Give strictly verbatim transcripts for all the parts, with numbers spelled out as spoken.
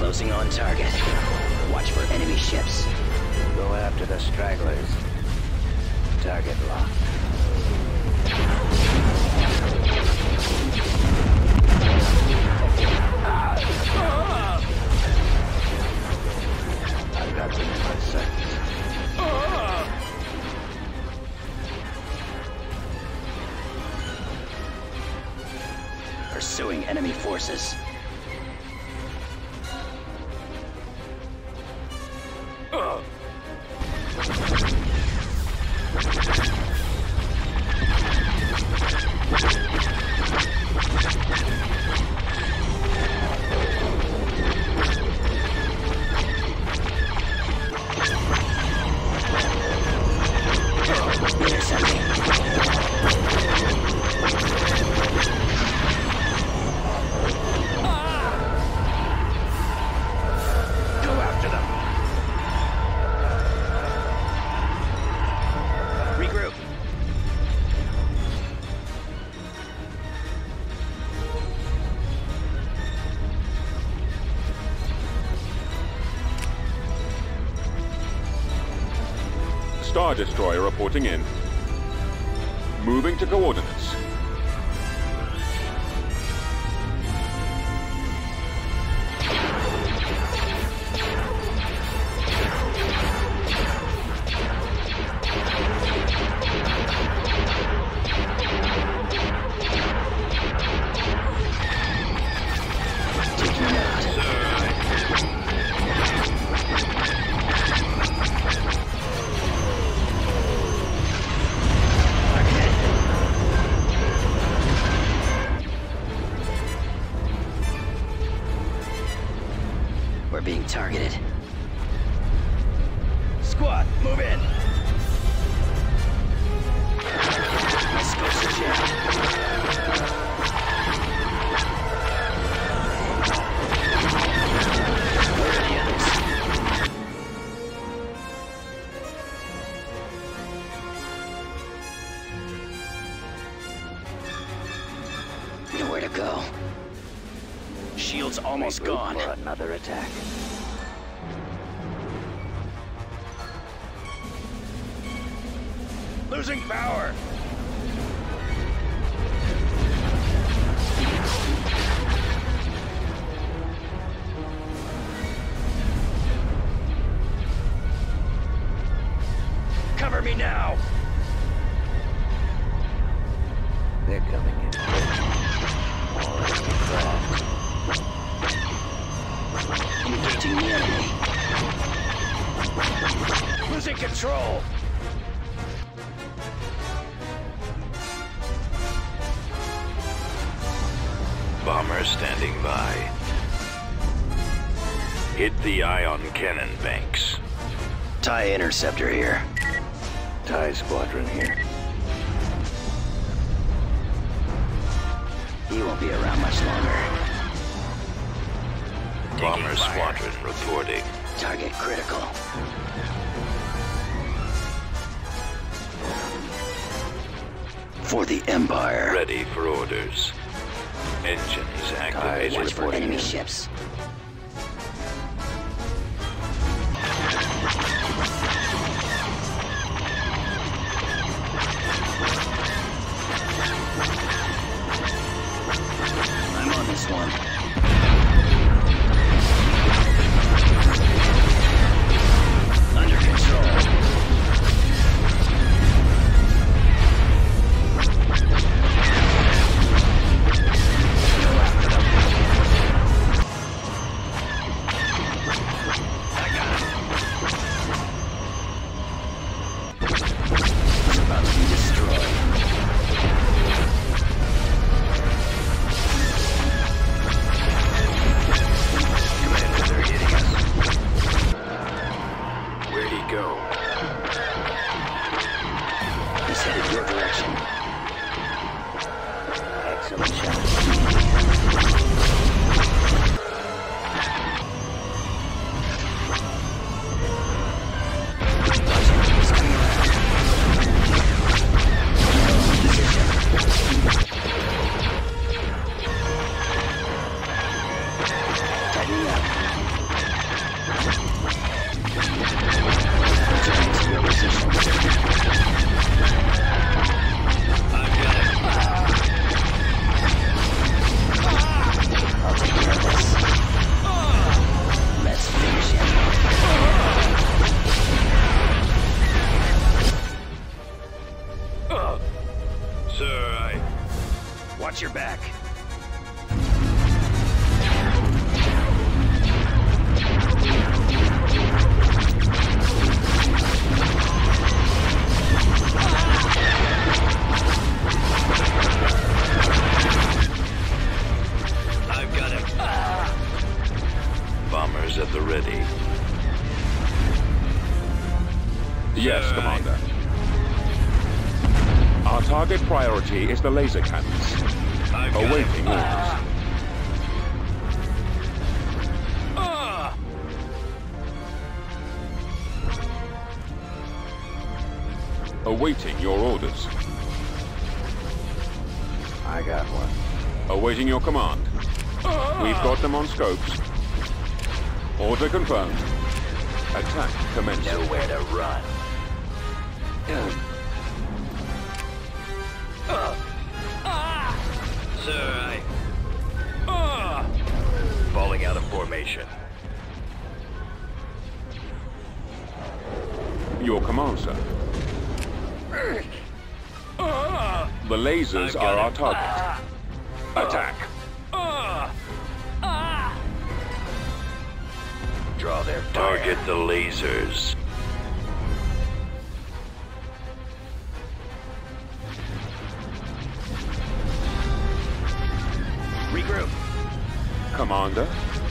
Closing on target. Watch for enemy ships. Go after the stragglers. Target locked. I've got them in my sights. Pursuing enemy forces. Star Destroyer reporting in. Moving to coordinates. We're being targeted. Squad, move in! Let's go to jail. Where are the others? Nowhere to go. Shield's almost gone. For another attack. Losing power! Cover me now! They're coming in. Engaging the enemy. Losing control! Bomber standing by. Hit the ion cannon banks. TIE interceptor here. TIE squadron here. He won't be around much longer. Bomber Taking fire. squadron reporting. Target critical. For the Empire. Ready for orders. Engines activated. Watch for enemy ships. I'm on this one. Under control. Bombers at the ready. Yes, Sir, Commander. Our target priority is the laser cannons. I've got Awaiting him. orders. Ah! Awaiting your orders. I got one. Awaiting your command. We've got them on scopes. Order confirmed. Attack commencing. Nowhere to run. Sir, I... Ah! Falling out of formation. Your command, sir. The lasers I've got are our him. target. Attack. Draw their fire. Target the lasers. Regroup. Commander.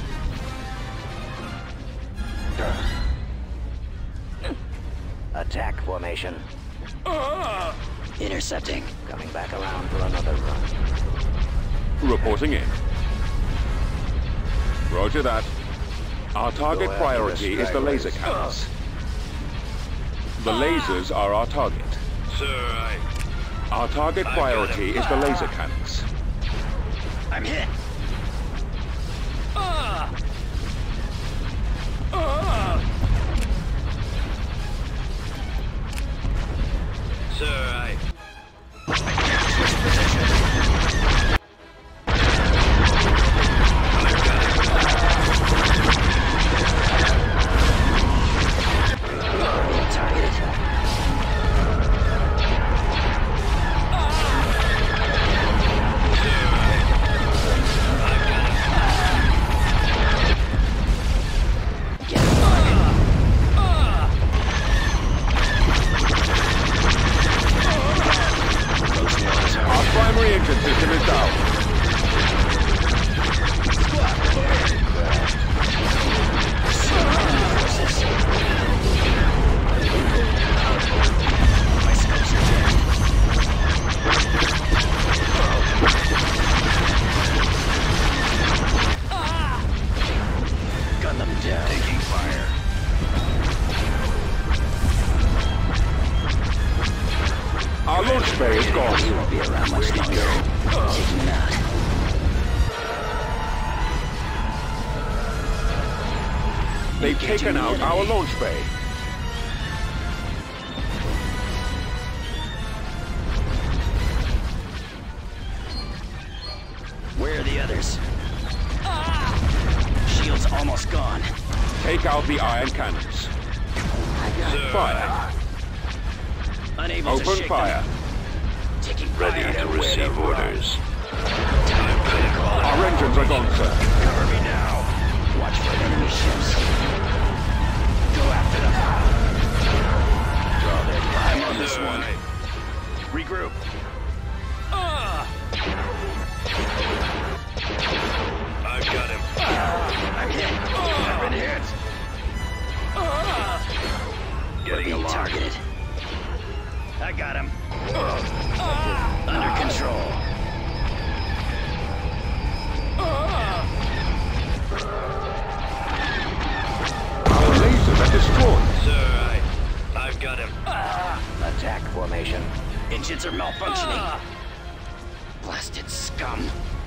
Attack formation. Intercepting. Coming back around for another run. Reporting in. Roger that. Our target Go after priority the is the laser stragglers. cannons. The lasers are our target. Sir, I... Our target I got priority him. is the laser cannons. I'm hit. Sir, I... Our primary engine system is down. My scopes are jammed. Gun them down. Taking fire. Our launch bay is You gone. won't be around much longer. Taking him out. They've taken out our launch bay. Where are the others? Shield's almost gone. Take out the iron cannons. Sir, Fire. Unable to Open shake fire. them. Taking ready fire. to receive orders. Our engines are gone, sir. Cover me now. Watch for enemy ships. Go after them. Draw their fire. I'm on this Sir, one. I... Regroup. I've got him. I'm hit. I've been hit. We're Getting being alarmed. targeted. I got him. Under control. Our lasers are destroyed. Sir, I... I've got him. Attack formation. Engines are malfunctioning. Blasted scum.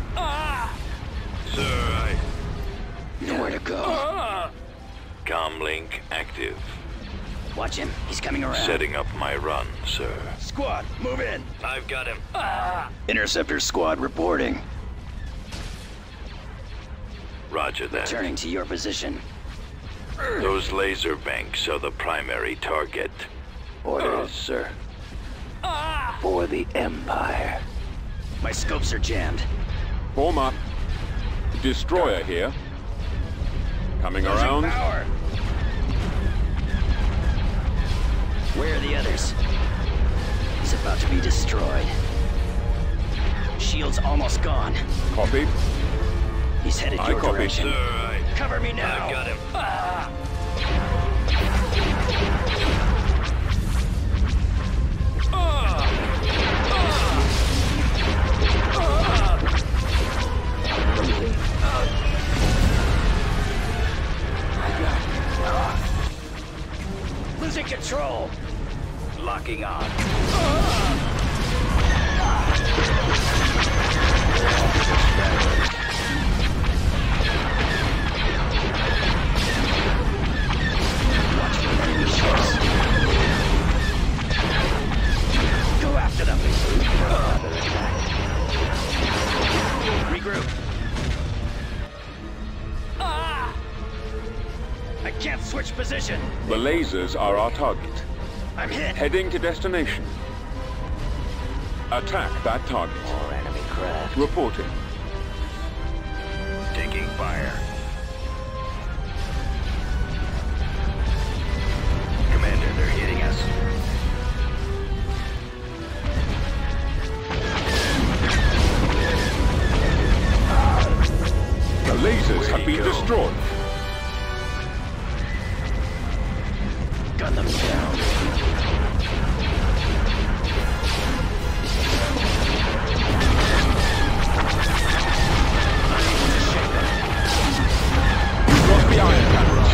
Sir, I... Nowhere to go. Comlink active. Watch him. He's coming around. Setting up my run, sir. Squad, move in. I've got him. Interceptor squad reporting. Roger that. Turning to your position. Those laser banks are the primary target. Orders, sir. For the Empire. My scopes are jammed. Form up. Destroyer here. Coming around. Power. Where are the others? He's about to be destroyed. Shield's almost gone. Copied. He's headed I your copy. direction. Sir, I... Cover me now. I got him. Ah. Losing control. Locking on. Watch for enemy ships. Go after them. Regroup. Ah! I can't switch position. The lasers are our target. I'm hit. Heading to destination. Attack that target. More enemy craft. Reporting. Taking fire. Commander, they're hitting us. The lasers Where'd have he been go? destroyed. Gun them down. Drop the iron cannons.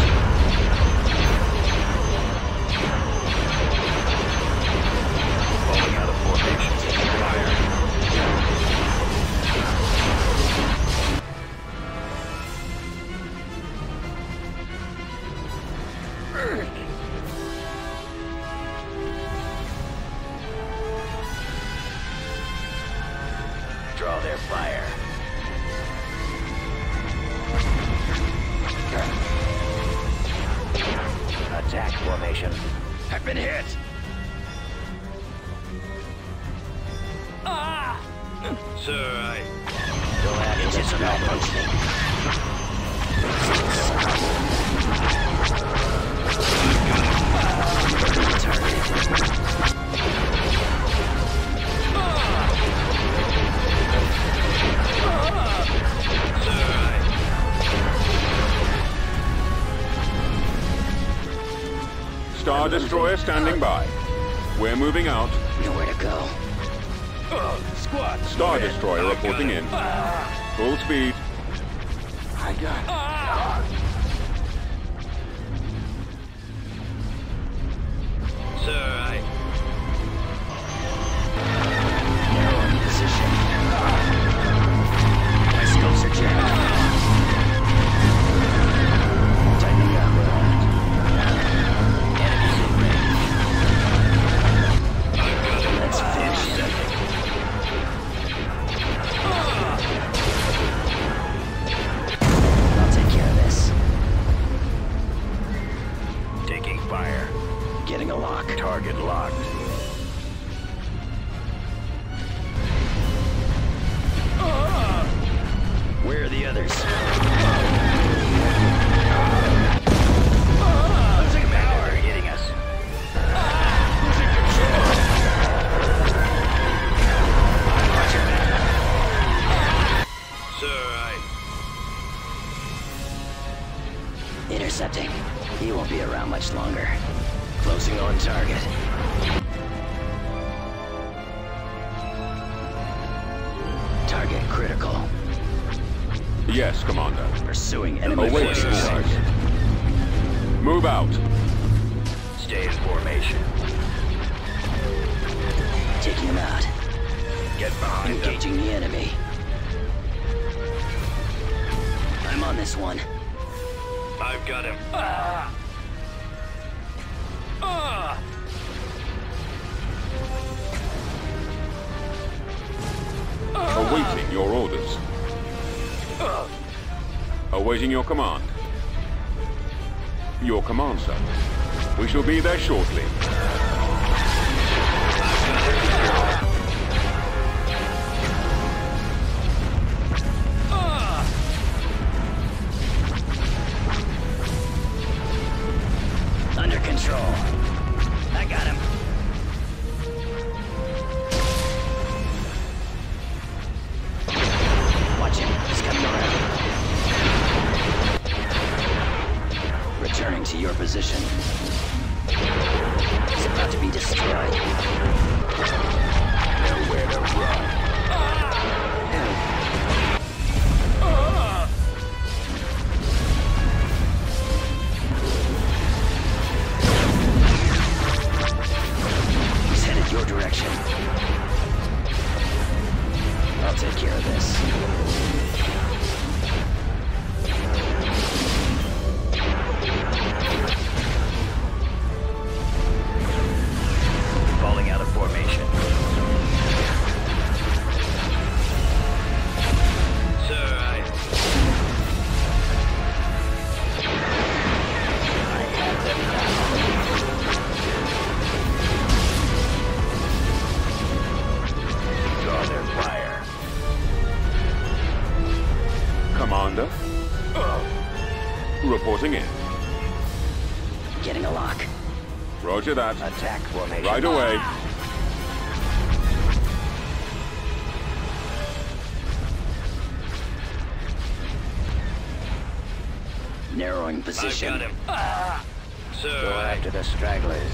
Falling out of formation. Taking fire. Draw their fire. Attack formation. I've been hit. Ah! Sir, I... Go after this malfunctioning. Star Destroyer standing by. We're moving out. Nowhere to go. Uh, squad. Star Destroyer reporting in. Full speed. I got it. Sir, I... Narrowing position. My scopes are jammed. Tightening up. Enemies in range. Let's finish him. I'll take care of this. Taking fire. Getting a lock. Target locked. Where are the others? Losing power. They're hitting us. Losing control. Watch your back. Sir, I... Intercepting. He won't be around much longer. Closing on target. Target critical. Yes, Commander. Pursuing enemy Awaiting forces. orders. Move out. Stay in formation. Taking him out. Get behind them. Engaging the enemy. I'm on this one. I've got him. Ah! Ah! Awaiting your orders. Awaiting your command. Your command, sir. We shall be there shortly. Under control. I got him. Watch him. He's coming around. Returning to your position. It's about to be destroyed. Nowhere to run. He's headed your direction. I'll take care of this. Falling out of formation. Sir, I... I have them now. Draw their fire. Commander? Reporting in. Getting a lock. Roger that. Attack formation. Right away. Narrowing I've position. got him. Ah! Sir, Go I... after the stragglers.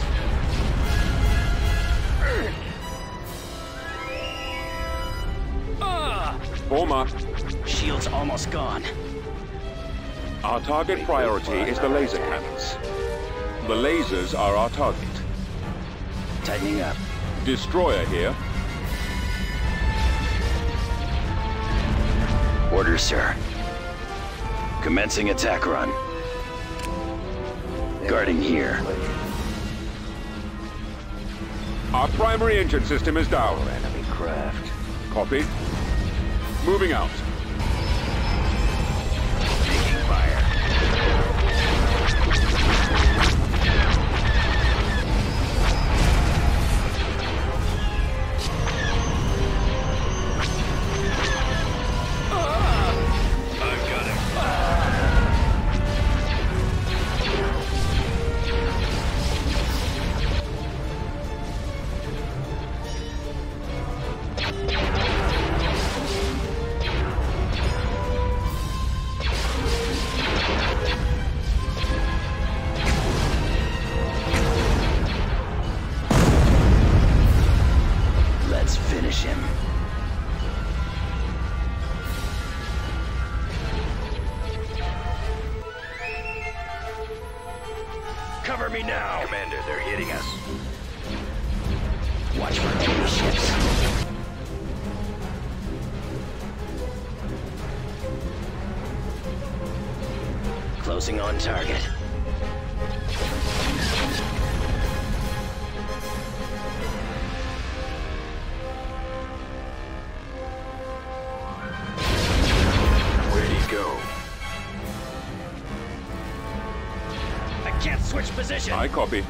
Ah! Form up. Shield's almost gone. Our target priority is the laser cannons. The lasers are our target. Tightening up. Destroyer here. Orders, sir. Commencing attack run. Guarding here. Our primary engine system is down. Enemy craft. Copy. Moving out. Taking fire. I've got him. Let's finish him. Cover me now. Commander, they're hitting us. Watch for enemy ships. Closing on target. Where'd he go? I can't switch position. I copy.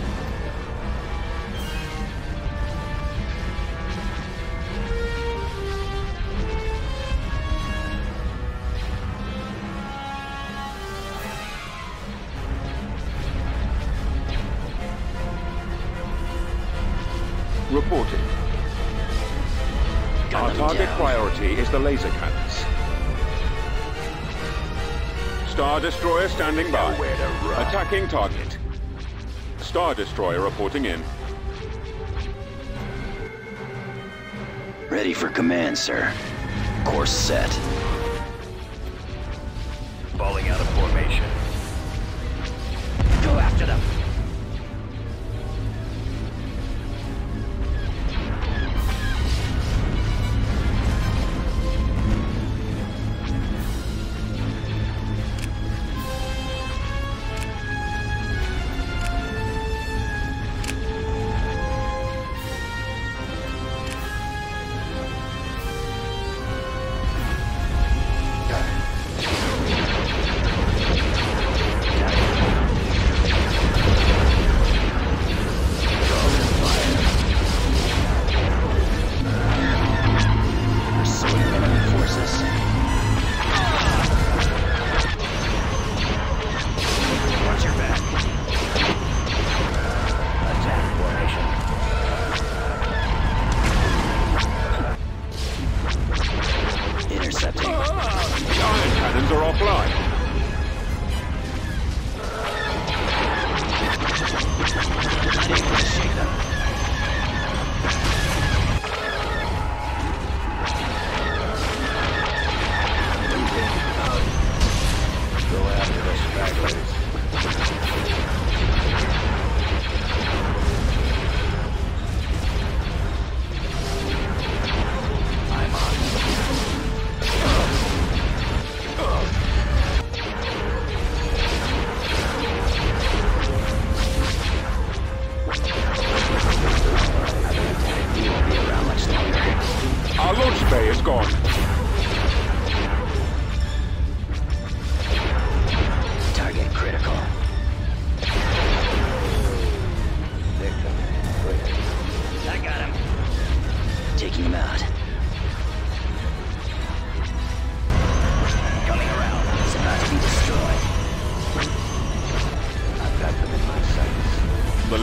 Reporting. Gun Our them target down. priority is the laser cannons. Star Destroyer standing by. Nowhere to run. Attacking target. Star Destroyer reporting in. Ready for command, sir. Course set. Falling out of formation. Go after them.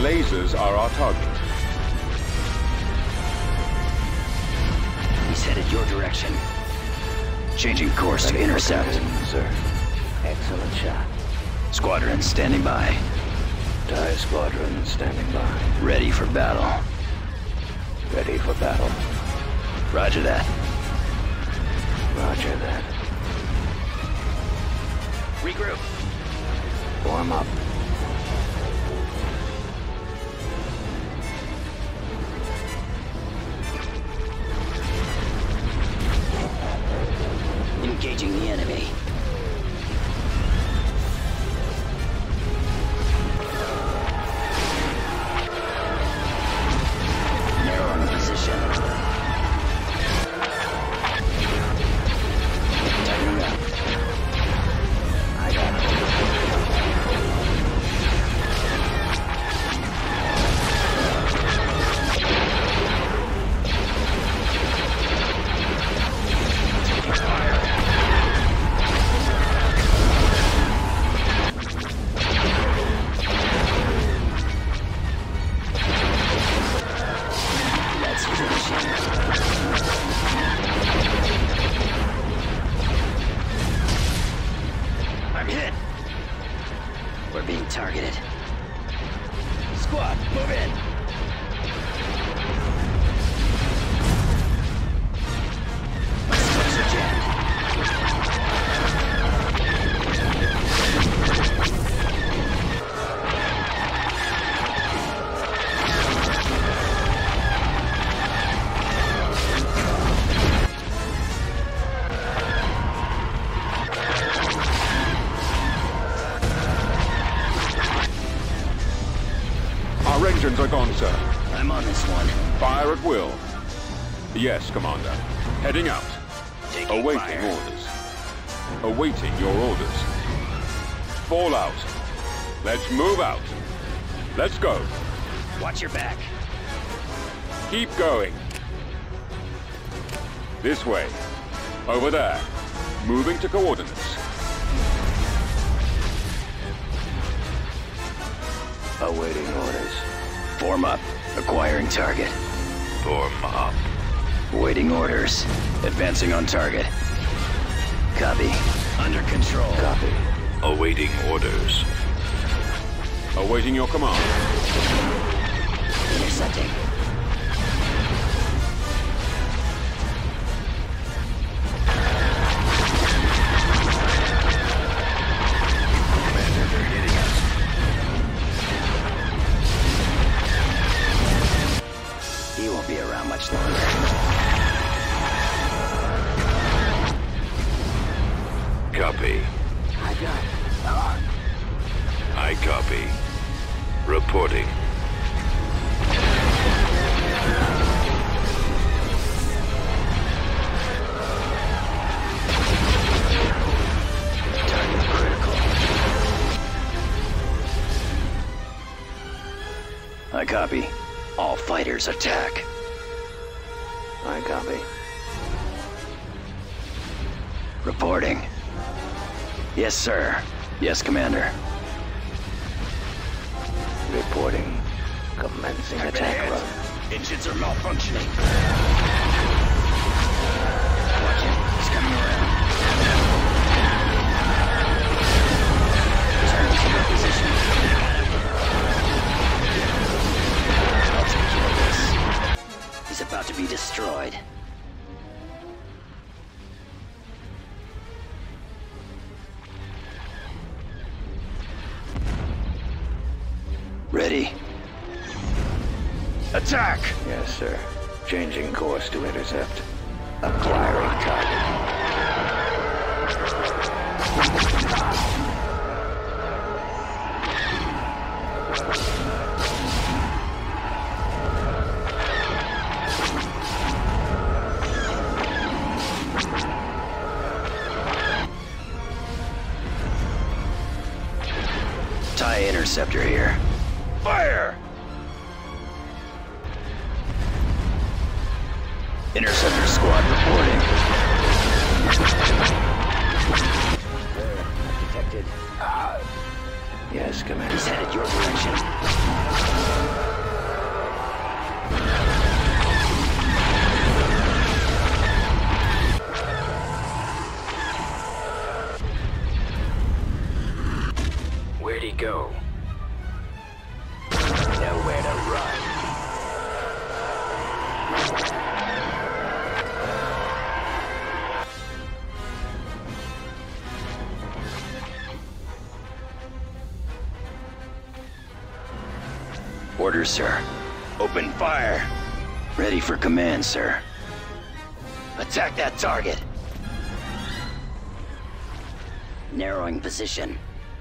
lasers are our target. He's headed your direction. Changing course to intercept. Sir. Excellent shot. Squadron standing by. TIE squadron standing by. Ready for battle. Ready for battle. Roger that. Roger that. Regroup. Form up. Engaging the enemy. Narrowing position. Tightening up. I got it. Let's finish him. I'm hit. We're being targeted. Squad, move in. My scopes are jammed. Our engines are gone, sir. I'm on this one. Fire at will. Yes, Commander. Heading out. Taking Awaiting fire. orders. Awaiting your orders. Fall out. Let's move out. Let's go. Watch your back. Keep going. This way. Over there. Moving to coordinates. Awaiting orders. Form up. Acquiring target. Form up. Waiting orders. Advancing on target. Copy. Under control. Copy. Awaiting orders. Awaiting your command. Intercepting. Commander, they're hitting us. He won't be around much longer. Copy. I got it. I copy. Reporting. Target critical. I copy. All fighters attack. I copy. Reporting. Yes, sir. Yes, Commander. Reporting. Commencing attack run. Engines are malfunctioning. Watch him. He's coming around. Turning to your position. I'll take care of this. He's about to be destroyed. Ready. Attack! Yes, sir. Changing course to intercept. Acquiring target. TIE interceptor here. Fire! Interceptor squad reporting. Detected. Yes, Commander. He's headed your direction. Where'd he go? Nowhere to run. Orders, sir. Open fire. Ready for command, sir. Attack that target. Narrowing position.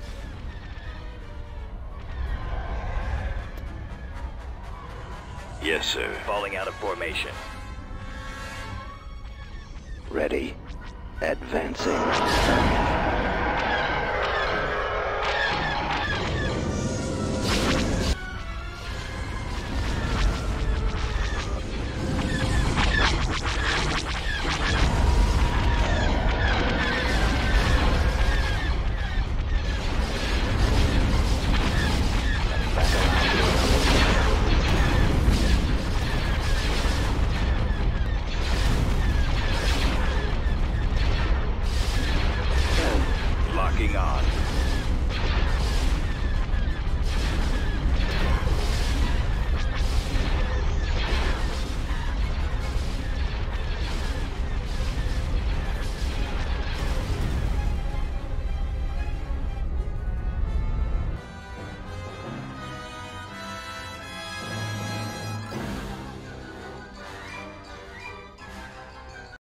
Yes, sir. Falling out of formation. Ready. Advancing.